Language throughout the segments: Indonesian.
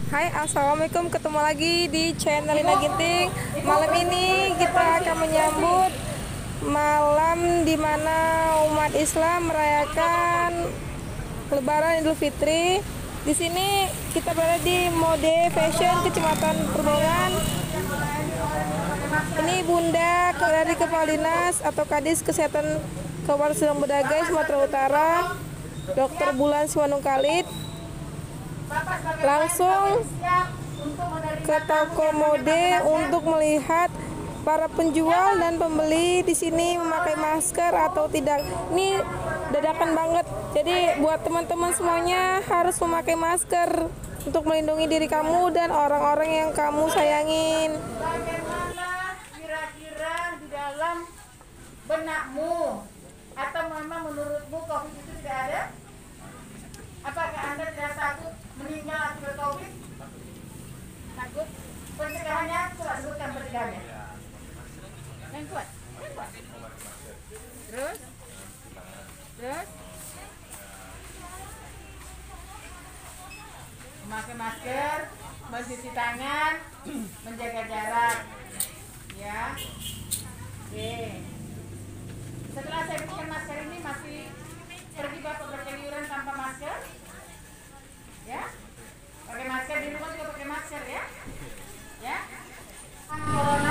Hai, assalamualaikum. Ketemu lagi di channel Lina Ginting. Malam ini kita akan menyambut malam di mana umat Islam merayakan Lebaran Idul Fitri. Di sini kita berada di Mode Fashion Kecamatan Perbongan. Ini Bunda dari Kepala Dinas atau Kadis Kesehatan Kabupaten Sedang Bedagai, Sumatera Utara, Dr. Bulan Simanung Khalid. Langsung ke toko mode untuk melihat para penjual dan pembeli di sini memakai masker atau tidak. Ini dadakan banget. Jadi buat teman-teman semuanya harus memakai masker untuk melindungi diri kamu dan orang-orang yang kamu sayangin. Bagaimana kira-kira di dalam benakmu atau memang menurutmu COVID itu tidak ada? Apakah Anda tidak takut meninggal akibat COVID? Takut? Pencegahannya, coba sebutkan pencegahannya. Yang kuat? Yang kuat. Terus? Terus? Memakai masker, mencuci tangan, menjaga jarak. Ya. Oke. Setelah saya berikan masker ini masih pergi bapak berkeliuran tanpa masker? Ya? Pakai masker di rumah juga pakai masker ya? Ya? Corona?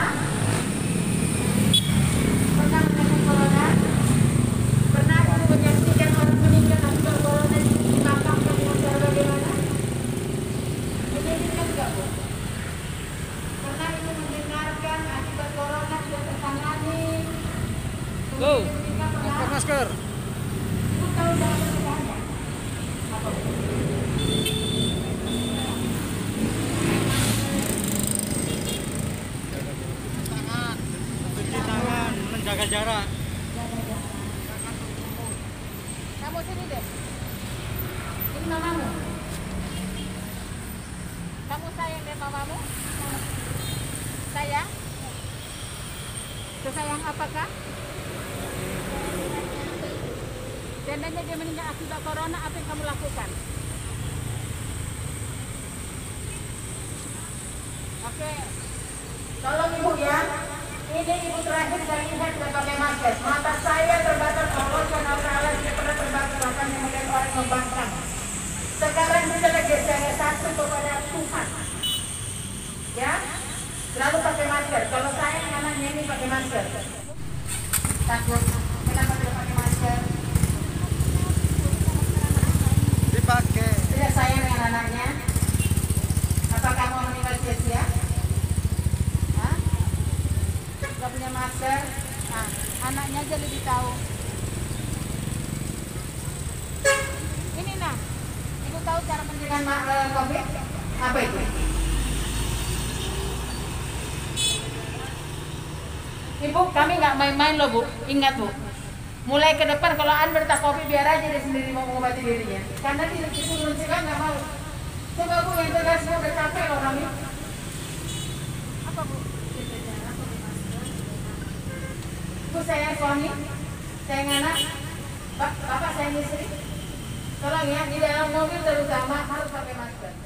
Pernah mengenai corona? Pernah kamu menyaksikan orang meninggal akibat corona dimakamkan dengan cara bagaimana? Menyaksikan juga Bu? Pernah ibu mendengarkan akibat corona tidak tertangani? Pakai masker. Ibu tahu cara pencegahannya? Apa Bu? Cuci tangan, menjaga jarak. Kamu sini deh. Ini mamamu. Kamu sayang deh mamamu? Sayang? Sesayang apakah? Seandainya dia meninggal akibat corona, apa yang kamu lakukan? Oke. Tolong ibu ya. Ini ibu terakhir saya lihat tidak pakai masker. Mata saya terbatas, Allah SWT tidak pernah terbatas, bahkan yang melihat orang membangkang. Sekarang sudah lagi saya satu kepada Tuhan. Ya, selalu pakai masker. Kalau saya anaknya ini pakai masker. Takut. Kenapa tidak pakai masker? Dipakai. Tidak sayang dengan anaknya. Apakah mau meninggal sia-sia? Hah? Gak punya masker? Nah, anaknya aja lebih tahu. Ini nah, ibu tahu cara pencegahan COVID? Apa itu? Ibu, kami nggak main-main loh Bu. Ingat Bu. Mulai ke depan kalau Anda berita COVID biar aja dia sendiri mau mengobati dirinya. Karena dia itu mencegah nggak mau. Coba Bu yang tegas, Bu udah capek loh kami. Apa Bu? Bu sayang suami, sayang anak, bapak sayang istri. Tolong ya, di dalam mobil terutama harus pakai masker.